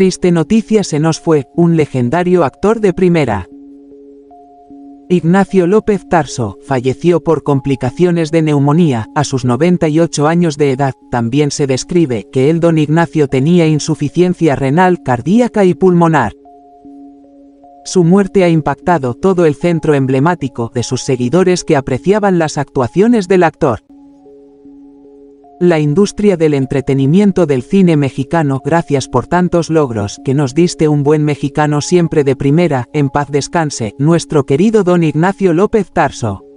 triste noticia se nos fue, un legendario actor de primera. Ignacio López Tarso falleció por complicaciones de neumonía a sus 98 años de edad. También se describe que el don Ignacio tenía insuficiencia renal, cardíaca y pulmonar. Su muerte ha impactado todo el centro emblemático de sus seguidores que apreciaban las actuaciones del actor. La industria del entretenimiento del cine mexicano, gracias por tantos logros que nos diste, un buen mexicano siempre de primera. En paz descanse nuestro querido don Ignacio López Tarso.